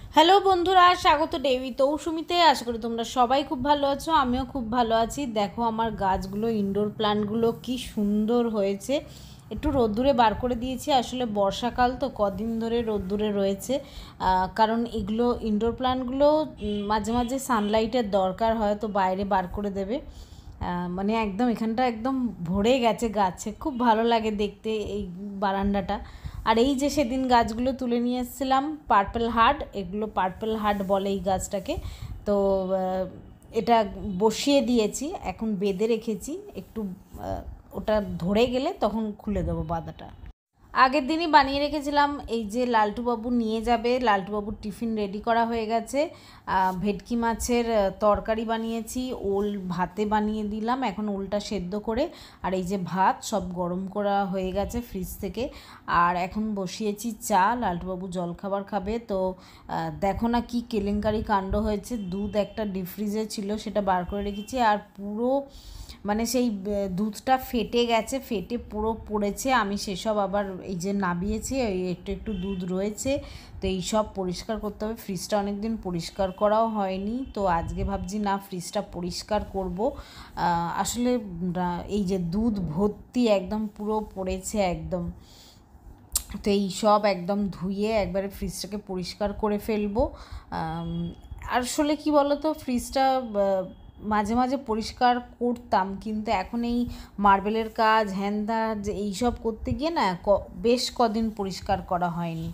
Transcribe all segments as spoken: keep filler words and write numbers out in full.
Hello বন্ধুরা, স্বাগত Davy তৌসুমিতে। আশা করি তোমরা সবাই খুব ভালো আছো, আমিও খুব ভালো আছি। দেখো আমার গাছগুলো, ইনডোর প্ল্যান্টগুলো কি সুন্দর হয়েছে। একটু রোদ্দুরে বার করে দিয়েছি, আসলে বর্ষাকাল তো কদিন ধরে রোদ্দুরে রয়েছে, কারণ এগুলো ইনডোর প্ল্যান্টগুলো মাঝে মাঝে সানলাইটের দরকার হয়, তো বাইরে বার করে দেবে। মানে একদম এখানটা একদম ভরে গেছে গাছে, খুব ভালো লাগে দেখতে এই বারান্দাটা। আর এই যে সেদিন গাছগুলো তুলে নিয়ে এসেছিলাম পার্পল হার্ট, এগুলো পার্পল হার্ট বলে এই গাছটাকে। তো এটা বসিয়ে দিয়েছি, এখন বেঁধে রেখেছি, একটু ওটা ধরে গেলে তখন খুলে দেবো বাঁধাটা। আগের দিনই বানিয়ে রেখেছিলাম। এই যে লালটুবাবু নিয়ে যাবে, লালটুবাবুর টিফিন রেডি করা হয়ে গেছে। ভেটকি মাছের তরকারি বানিয়েছি, ওল ভাতে বানিয়ে দিলাম এখন ওলটা সেদ্ধ করে। আর এই যে ভাত সব গরম করা হয়ে গেছে ফ্রিজ থেকে। আর এখন বসিয়েছি চা, লালটুবাবু জলখাবার খাবে। তো দেখো না কি কেলেঙ্কারি কাণ্ড হয়েছে। দুধ একটা ডিপ ফ্রিজে ছিল, সেটা বার করে রেখেছি, আর পুরো মানে সেই দুধটা ফেটে গেছে, ফেটে পুরো পড়েছে। আমি সেসব আবার এই যে নাবিয়েছি, ওই একটু একটু দুধ রয়েছে, তো এই সব পরিষ্কার করতে হবে। ফ্রিজটা অনেক দিন পরিষ্কার করাও হয়নি, তো আজকে ভাবছি না ফ্রিজটা পরিষ্কার করব। আসলে এই যে দুধ ভর্তি একদম পুরো পড়েছে একদম, তো এই সব একদম ধুয়ে একবারে ফ্রিজটাকে পরিষ্কার করে ফেলবো। আসলে কি বলো তো, ফ্রিজটা মাঝে মাঝে পরিষ্কার করতাম, কিন্তু এখন এই মার্বেলের কাজ হ্যান্দা যে এইসব করতে গিয়ে না বেশ কদিন পরিষ্কার করা হয়নি।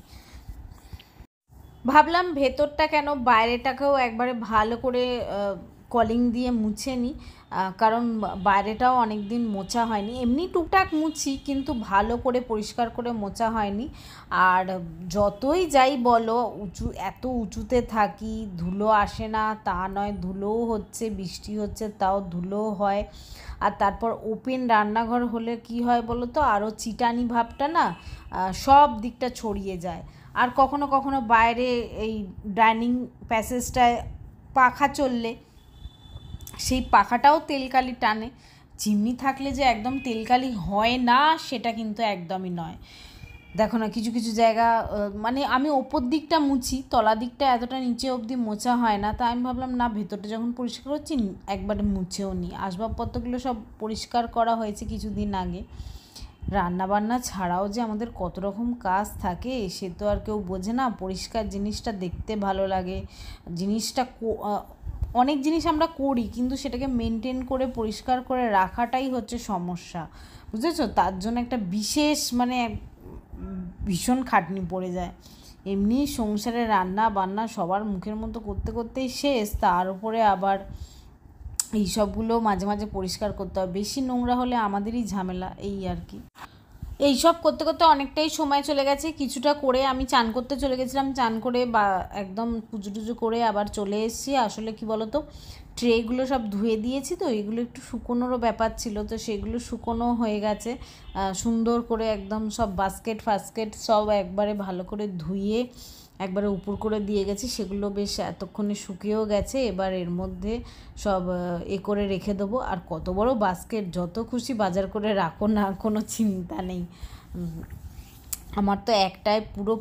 ভাবলাম ভেতরটা কেন, বাইরেটাকেও একবারে ভালো করে কলিং দিয়ে মুছে নিই, কারণ বাইরেটাও অনেক দিন মোছা হয়নি। এমনি টুকটাক মুছি, কিন্তু ভালো করে পরিষ্কার করে মোছা হয়নি। আর যতই যাই বলো, উঁচু এত উঁচুতে থাকি, ধুলো আসে না তা নয়, ধুলোও হচ্ছে, বৃষ্টি হচ্ছে তাও ধুলোও হয়। আর তারপর ওপেন রান্নাঘর হলে কি হয় বলো তো, আরও চিটানি ভাবটা না সব দিকটা ছড়িয়ে যায়। আর কখনো কখনো বাইরে এই ডাইনিং প্যাসেজটায় পাখা চললে সেই পাখাটাও তেলকালি টানে। চিমনি থাকলে যে একদম তেলকালি হয় না সেটা কিন্তু একদমই নয়। দেখো না কিছু কিছু জায়গা, মানে আমি ওপর দিকটা মুছি, তলা দিকটা এতটা নিচে অবধি মোছা হয় না। তা আমি ভাবলাম না, ভেতরটা যখন পরিষ্কার হচ্ছি একবারে মুছেও নিই। আসবাবপত্রগুলো সব পরিষ্কার করা হয়েছে কিছুদিন আগে। রান্নাবান্না ছাড়াও যে আমাদের কত রকম কাজ থাকে সে তো আর কেউ বোঝে না। পরিষ্কার জিনিসটা দেখতে ভালো লাগে, জিনিসটা অনেক জিনিস আমরা করি, কিন্তু সেটাকে মেনটেন করে পরিষ্কার করে রাখাটাই হচ্ছে সমস্যা, বুঝেছো? তার জন্য একটা বিশেষ মানে ভীষণ খাটনি পড়ে যায়। এমনি সংসারে রান্না বান্না সবার মুখের মতো করতে করতেই শেষ, তার উপরে আবার এই সবগুলো মাঝে মাঝে পরিষ্কার করতে হয়। বেশি নোংরা হলে আমাদেরই ঝামেলা, এই আর কি। এই সব করতে করতে অনেকটাই সময় চলে গেছে। কিছুটা করে আমি চান করতে চলে গেছিলাম, চান করে বা একদম পুজো টুজো করে আবার চলে এসেছি। আসলে কি বলো তো, ট্রেগুলো সব ধুয়ে দিয়েছি, তো এগুলো একটু শুকোনোরও ব্যাপার ছিল, তো সেগুলো শুকোনো হয়ে গেছে সুন্দর করে। একদম সব বাস্কেট ফাস্কেট সব একবারে ভালো করে ধুয়ে একবারে উপর করে দিয়ে গেছি, সেগুলো বেশ এতক্ষণে শুকিয়েও গেছে। এবার এর মধ্যে সব এ করে রেখে দেবো। আর কত বড় বাস্কেট, যত খুশি বাজার করে রাখো না, কোনো চিন্তা নেই। আমার তো একটাই পুরো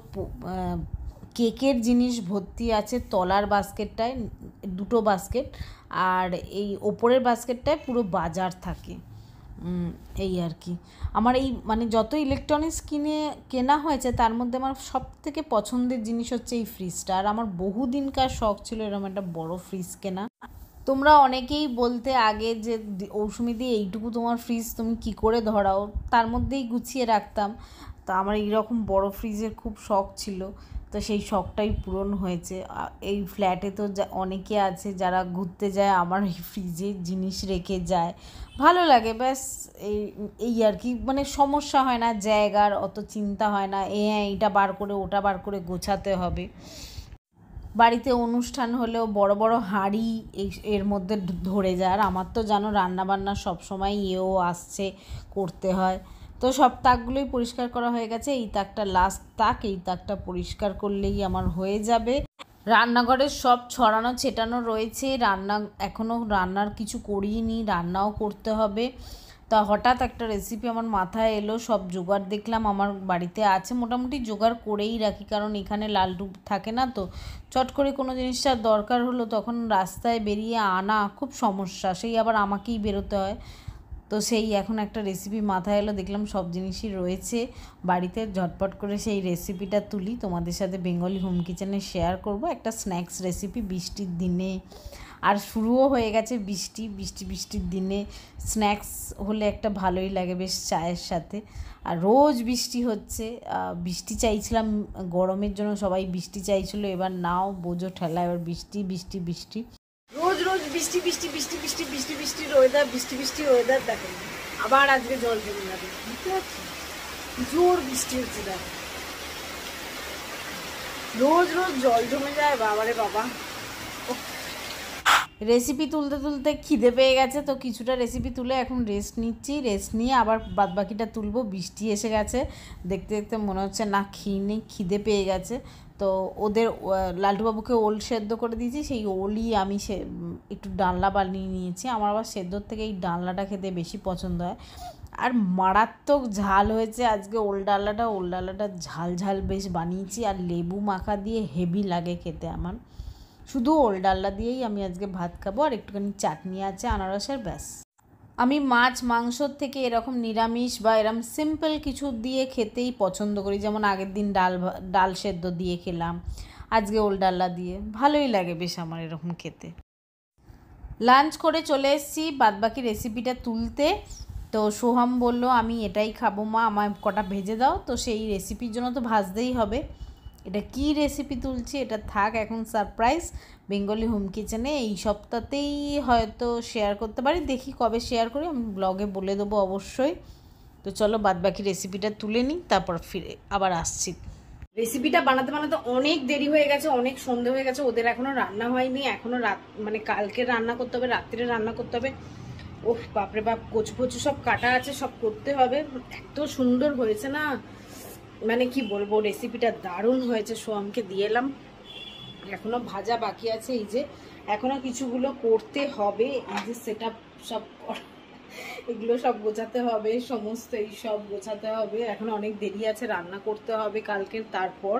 কেকের জিনিস ভর্তি আছে তলার বাস্কেটটায়, দুটো বাস্কেট, আর এই ওপরের বাস্কেটটায় পুরো বাজার থাকে। এই আর কি। আমার এই মানে যত ইলেকট্রনিক্স কিনে কেনা হয়েছে তার মধ্যে আমার সব থেকে পছন্দের জিনিস হচ্ছে এই ফ্রিজটা। আর আমার বহুদিনকার শখ ছিল এরকম একটা বড় ফ্রিজ কেনা। তোমরা অনেকেই বলতে আগে যে ঔষুমিদি এইটুকু তোমার ফ্রিজ তুমি কি করে ধরাও, তার মধ্যেই গুছিয়ে রাখতাম। তা আমার এইরকম বড় ফ্রিজের খুব শখ ছিল, তো সেই শখটাই পূরণ হয়েছে। এই ফ্ল্যাটে তো অনেকে আছে যারা ঘুরতে যায় আমার এই ফ্রিজে জিনিস রেখে যায়, ভালো লাগে। ব্যাস এই এই আর কি, মানে সমস্যা হয় না, জায়গার অত চিন্তা হয় না, এ হ্যাঁ এইটা বার করে ওটা বার করে গোছাতে হবে। বাড়িতে অনুষ্ঠান হলেও বড় বড় হাঁড়ি এই এর মধ্যে ধরে যায়। আর আমার তো জানো রান্নাবান্না সবসময় এও আসছে, করতে হয়, তো সব তাকগুলোই পরিষ্কার করা হয়ে গেছে। এই তাকটা লাস্ট তাক, এই তাকটা পরিষ্কার করলেই আমার হয়ে যাবে। রান্নাঘরের সব ছড়ানো ছেটানো রয়েছে, রান্না এখনও রান্নার কিছু করিনি, রান্নাও করতে হবে। তা হঠাৎ একটা রেসিপি আমার মাথায় এলো, সব জোগাড় দেখলাম আমার বাড়িতে আছে, মোটামুটি জোগাড় করেই রাখি, কারণ এখানে লালটু থাকে না, তো চট করে কোনো জিনিসটার দরকার হলো তখন রাস্তায় বেরিয়ে আনা খুব সমস্যা, সেই আবার আমাকেই বেরোতে হয়। তো সেই এখন একটা রেসিপি মাথায় এলো, দেখলাম সব জিনিসই রয়েছে বাড়িতে, ঝটপট করে সেই রেসিপিটা তুলি, তোমাদের সাথে বেঙ্গলি হোম কিচেনে শেয়ার করব। একটা স্ন্যাক্স রেসিপি বৃষ্টির দিনে, আর শুরুও হয়ে গেছে বৃষ্টি, বৃষ্টি বৃষ্টির দিনে স্ন্যাক্স হলে একটা ভালোই লাগে বেশ চায়ের সাথে। আর রোজ বৃষ্টি হচ্ছে, বৃষ্টি চাইছিলাম গরমের জন্য, সবাই বৃষ্টি চাইছিল, এবার নাও বোঝো ঠেলা, এবার বৃষ্টি বৃষ্টি বৃষ্টি, রোজ রোজ বৃষ্টি বৃষ্টি বৃষ্টি বৃষ্টি বৃষ্টি বৃষ্টির ওয়েদার, বৃষ্টি বৃষ্টি ওয়েদার। দেখেন আবার আজকে জল জমে যাবে, বুঝতে পারছি জোর বৃষ্টি হচ্ছে, দেখো রোজ রোজ জল জমে যায়, বাবারে বাবা। রেসিপি তুলতে তুলতে খিদে পেয়ে গেছে, তো কিছুটা রেসিপি তুলে এখন রেস্ট নিচ্ছি, রেস্ট নিয়ে আবার বাদবাকিটা তুলবো। বৃষ্টি এসে গেছে, দেখতে দেখতে মনে হচ্ছে না খেয়ে নেই, খিদে পেয়ে গেছে। তো ওদের লালটুবাবুকে ওল সেদ্ধ করে দিয়েছি, সেই ওলই আমি সে একটু ডালনা বানিয়ে নিয়েছি। আমার আবার সেদ্ধর থেকে এই ডালনাটা খেতে বেশি পছন্দ হয়, আর মারাত্মক ঝাল হয়েছে আজকে ওল ডালনাটা। ওল ডালনাটা ঝাল ঝাল বেশ বানিয়েছি, আর লেবু মাখা দিয়ে হেভি লাগে খেতে আমার। শুধু ওল ডালনা দিয়েই আমি আজকে ভাত খাবো, আর একটুখানি চাটনি আছে আনারসের, ব্যাস। আমি মাছ মাংসর থেকে এরকম নিরামিষ বা এরকম সিম্পল কিছু দিয়ে খেতেই পছন্দ করি, যেমন আগের দিন ডাল ডাল সেদ্ধ দিয়ে খেলাম, আজকে ওল ডালনা দিয়ে, ভালোই লাগে বেশ আমার এরকম খেতে। লাঞ্চ করে চলে এসেছি বাদবাকি রেসিপিটা তুলতে। তো সোহাম বলল আমি এটাই খাবো মা, আমায় কটা ভেজে দাও, তো সেই রেসিপির জন্য তো ভাজতেই হবে। এটা কি রেসিপি তুলছি এটা থাক এখন সারপ্রাইজ, বেঙ্গলি হোম কিচেনে এই সপ্তাহতেই হয়তো শেয়ার করতে পারি, দেখি কবে শেয়ার করি, আমি ব্লগে বলে দেবো অবশ্যই। তো চলো বাদবাকি রেসিপিটা তুলে নিই, তারপর ফিরে আবার আসছি। রেসিপিটা বানাতে বানাতে অনেক দেরি হয়ে গেছে, অনেক সন্ধে হয়ে গেছে, ওদের এখনো রান্না হয়নি, এখনো রাত মানে কালকে রান্না করতে হবে, রাত্রে রান্না করতে হবে। ওহ বাপরে বাপ, কচু কচু সব কাটা আছে, সব করতে হবে। এত সুন্দর হয়েছে না, মানে কি বলবো, রেসিপিটা দারুণ হয়েছে। সোয়ামকে দিয়ে এলাম, এখনো ভাজা বাকি আছে, এই যে এখনো কিছুগুলো করতে হবে, এই যে সেট আপ সব এগুলো সব গোছাতে হবে, সমস্ত এই সব গোছাতে হবে, এখন অনেক দেরি আছে, রান্না করতে হবে কালকে। তারপর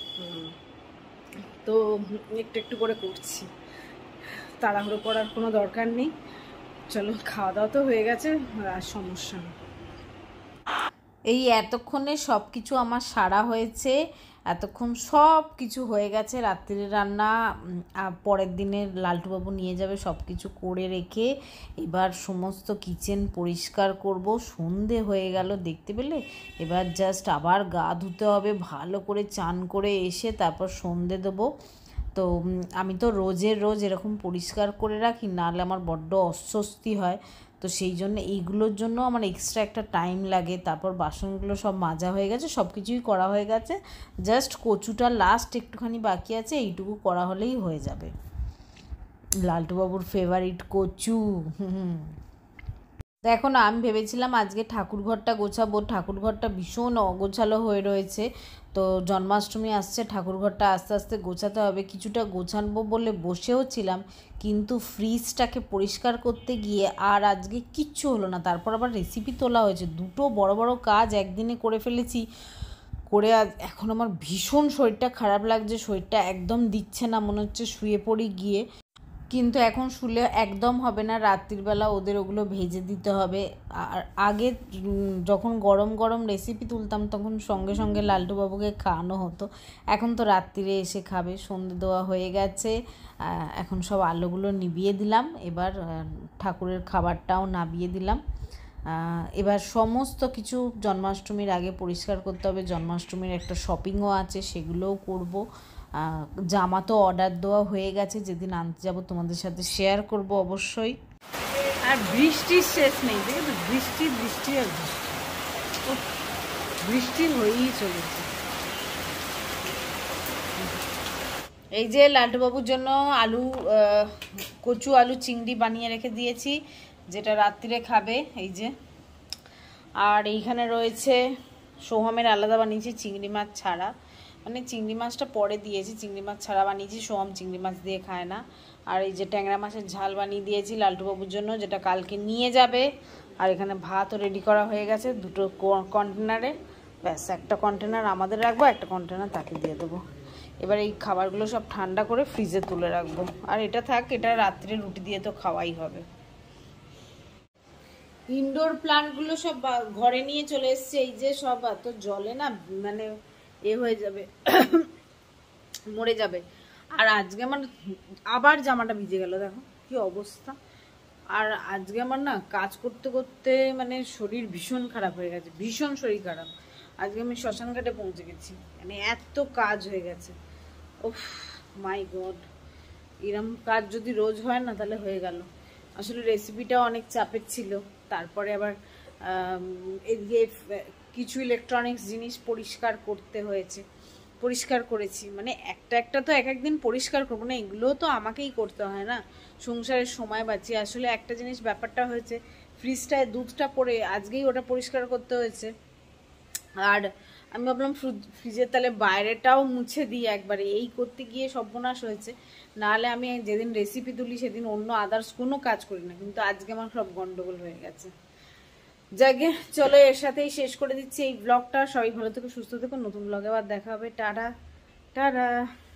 তো একটু একটু করে করছি, তাড়াহুড়ো করার কোনো দরকার নেই। চলো খাওয়া দাওয়া তো হয়ে গেছে, আর সমস্যা নেই। এই এতক্ষণে সব কিছু আমার সারা হয়েছে, এতক্ষণ সব কিছু হয়ে গেছে, রাত্রির রান্না পরের দিনের লালটুবাবু নিয়ে যাবে, সব কিছু করে রেখে এবার সমস্ত কিচেন পরিষ্কার করব। সন্ধে হয়ে গেল দেখতে পেলে, এবার জাস্ট আবার গা ধুতে হবে, ভালো করে চান করে এসে তারপর সন্ধে দেবো। তো আমি তো রোজের রোজ এরকম পরিষ্কার করে রাখি, নাহলে আমার বড্ড অস্বস্তি হয়, তো সেই জন্য এইগুলোর জন্য আমার এক্সট্রা একটা টাইম লাগে। তারপর বাসনগুলো সব মাজা হয়ে গেছে, সব কিছুই করা হয়ে গেছে, জাস্ট কচুটা লাস্ট একটুখানি বাকি আছে, এইটুকু করা হলেই হয়ে যাবে। লালটুবাবুর ফেভারিট কচু। হুম তো এখন আমি ভেবেছিলাম আজকে ঠাকুরঘরটা গোছাবো, ঠাকুরঘরটা ভীষণ অগোছালো হয়ে রয়েছে, তো জন্মাষ্টমী আসছে, ঠাকুরঘরটা আস্তে আস্তে গোছাতে হবে। কিছুটা গোছাবো বলে বসেও ছিলাম, কিন্তু ফ্রিজটাকে পরিষ্কার করতে গিয়ে আর আজকে কিচ্ছু হলো না। তারপর আবার রেসিপি তোলা হয়েছে, দুটো বড় বড় কাজ একদিনে করে ফেলেছি। করে আজ এখন আমার ভীষণ শরীরটা খারাপ লাগছে, শরীরটা একদম দিচ্ছে না, মনে হচ্ছে শুয়ে পড়ি গিয়ে, কিন্তু এখন শুলে একদম হবে না, রাত্রিবেলা ওদের ওগুলো ভেজে দিতে হবে। আর আগে যখন গরম গরম রেসিপি তুলতাম তখন সঙ্গে সঙ্গে লালটুবাবুকে খাওয়ানো হতো, এখন তো রাত্রিরে এসে খাবে। সন্ধে দেওয়া হয়ে গেছে, এখন সব আলোগুলো নিভিয়ে দিলাম, এবার ঠাকুরের খাবারটাও নামিয়ে দিলাম। এবার সমস্ত কিছু জন্মাষ্টমীর আগে পরিষ্কার করতে হবে, জন্মাষ্টমীর একটা শপিংও আছে, সেগুলোও করব। জামা তো অর্ডার দেওয়া হয়ে গেছে, যেদিন আনতে যাবো তোমাদের সাথে শেয়ার করব অবশ্যই। আর বৃষ্টির শেষ নেই, দেখো বৃষ্টি বৃষ্টি আর বৃষ্টি, বৃষ্টি হয়েই চলেছে। এই যে লালটুবাবুর জন্য আলু কচু আলু চিংড়ি বানিয়ে রেখে দিয়েছি, যেটা রাত্রিরে খাবে, এই যে। আর এইখানে রয়েছে সোহামের আলাদা বানিয়েছি চিংড়ি মাছ ছাড়া, মানে চিংড়ি মাছটা পরে দিয়েছি, চিংড়ি মাছ ছাড়া বানিয়েছি, সোহাম চিংড়ি মাছ দিয়ে খায় না। আর এই যে ট্যাংরা মাছের ঝাল বানিয়ে দিয়েছি লালটুবাবুর জন্য, যেটা কালকে নিয়ে যাবে, আর এখানে ভাতও রেডি করা হয়ে গেছে দুটো কন্টেনারে। ব্যাস, একটা কন্টেনার আমাদের রাখবো, একটা কন্টেনার তাকে দিয়ে দেবো। এবার এই খাবারগুলো সব ঠান্ডা করে ফ্রিজে তুলে রাখবো। আর এটা থাক, এটা রাত্রে রুটি দিয়ে তো খাওয়াই হবে। ইনডোর প্লান্টগুলো সব ঘরে নিয়ে চলে এসছে। এই যে সব এত জলে না মানে এ হয়ে যাবে, মরে যাবে। আর আজকে আমার আবার জামাটা ভিজে গেল, দেখো কি অবস্থা। আর আজকে আমার না কাজ করতে করতে মানে শরীর ভীষণ খারাপ হয়ে গেছে, ভীষণ শরীর খারাপ। আজকে আমি শ্মশান ঘাটে পৌঁছে গেছি, মানে এত কাজ হয়ে গেছে। ওফ মাই গড, এরম কাজ যদি রোজ হয় না তাহলে হয়ে গেল। আসলে রেসিপিটাও অনেক চাপের ছিল। তারপরে আবার এদিকে কিছু ইলেকট্রনিক্স জিনিস পরিষ্কার করতে হয়েছে, পরিষ্কার করেছি। মানে একটা একটা তো এক একদিন পরিষ্কার করবো না, এগুলোও তো আমাকেই করতে হয় না, সংসারের সময় বাঁচি। আসলে একটা জিনিস ব্যাপারটা হয়েছে, ফ্রিজটায় দুধটা পড়ে আজকেই ওটা পরিষ্কার করতে হয়েছে। আর আমি ভাবলাম ফ্রিজের তাহলে বাইরেটাও মুছে দিই একবারে, এই করতে গিয়ে সর্বনাশ হয়েছে। নাহলে আমি যেদিন রেসিপি তুলি সেদিন অন্য আদার্স কোনো কাজ করি না, কিন্তু আজকে আমার সব গন্ডগোল হয়ে গেছে। যাকে চলো এর সাথেই শেষ করে দিচ্ছি এই ব্লগটা। সবাই ভালো থেকো, সুস্থ থেকো, নতুন ব্লগে আবার দেখা হবে। Tata tata.